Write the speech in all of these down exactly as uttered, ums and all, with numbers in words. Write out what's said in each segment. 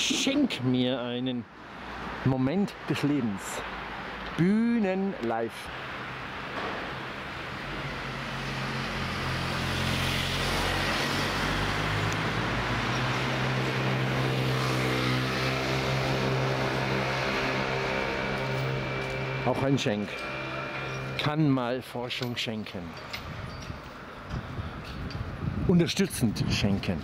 Schenk mir einen Moment des Lebens. Bühnen live. Auch ein Schenk kann mal Forschung schenken. Unterstützend schenken.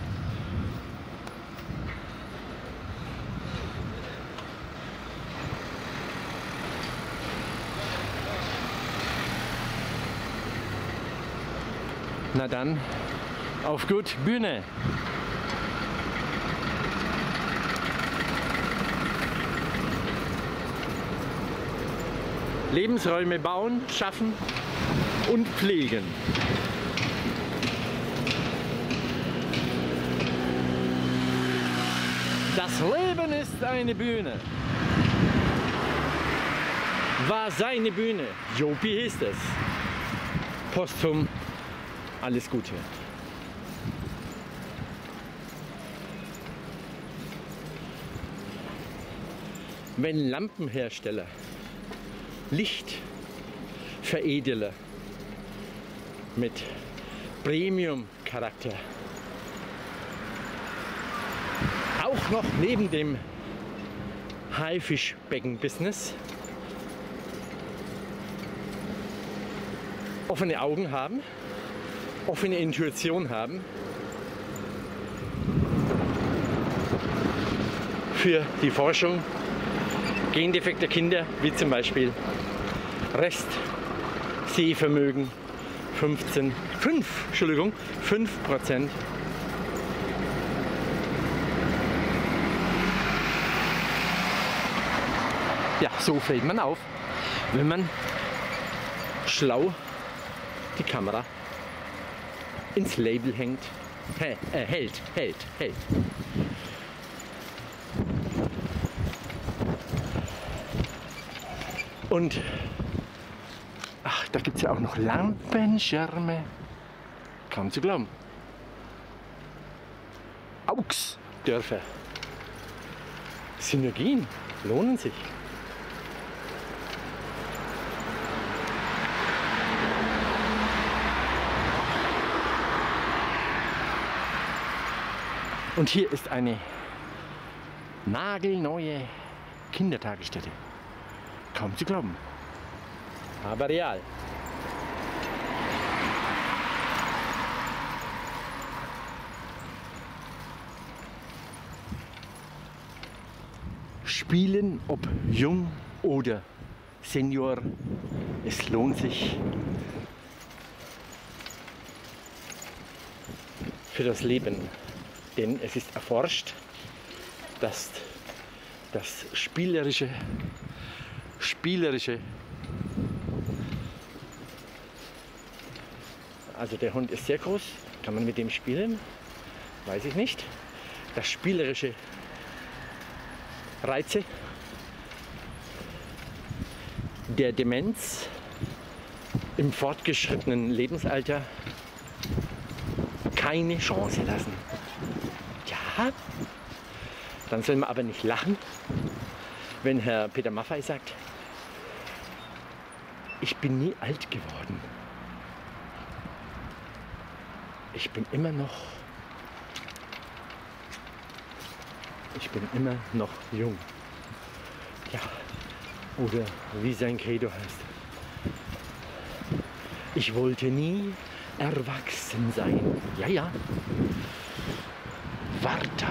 Na dann, auf gut, Bühne! Lebensräume bauen, schaffen und pflegen. Das Leben ist eine Bühne. War seine Bühne. Jopi hieß es. Posthum alles Gute. Wenn Lampenhersteller, Lichtveredeler mit Premium-Charakter auch noch neben dem Haifischbecken-Business offene Augen haben, offene Intuition haben für die Forschung gendefekter Kinder, wie zum Beispiel Restsehvermögen fünfzehn, fünf, Entschuldigung, fünf Prozent. Ja, so fällt man auf, wenn man schlau die Kamera ins Label hängt, äh, hält, hält, hält. Und ach, da gibt es ja auch noch Lampenschirme. Kaum zu glauben. Augsdörfer. Synergien lohnen sich. Und hier ist eine nagelneue Kindertagesstätte. Kaum zu glauben. Aber real. Spielen, ob jung oder Senior, es lohnt sich für das Leben. Denn es ist erforscht, dass das spielerische, spielerische, also der Hund ist sehr groß, kann man mit dem spielen, weiß ich nicht, das spielerische Reize der Demenz im fortgeschrittenen Lebensalter keine Chance lassen. Ja, dann soll man aber nicht lachen, wenn Herr Peter Maffay sagt, ich bin nie alt geworden. Ich bin immer noch, ich bin immer noch jung. Ja, oder wie sein Credo heißt. Ich wollte nie erwachsen sein. Ja, ja. Warta.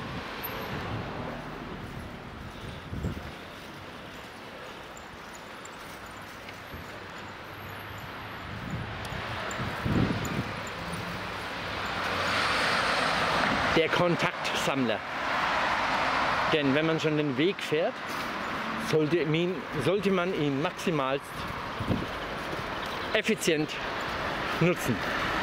Der Kontaktsammler. Denn wenn man schon den Weg fährt, sollte, ihn, sollte man ihn maximal effizient nutzen.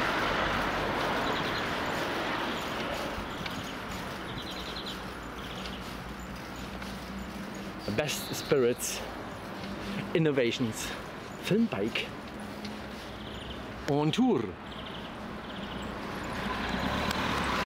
Best Spirits Innovations Filmbike on Tour.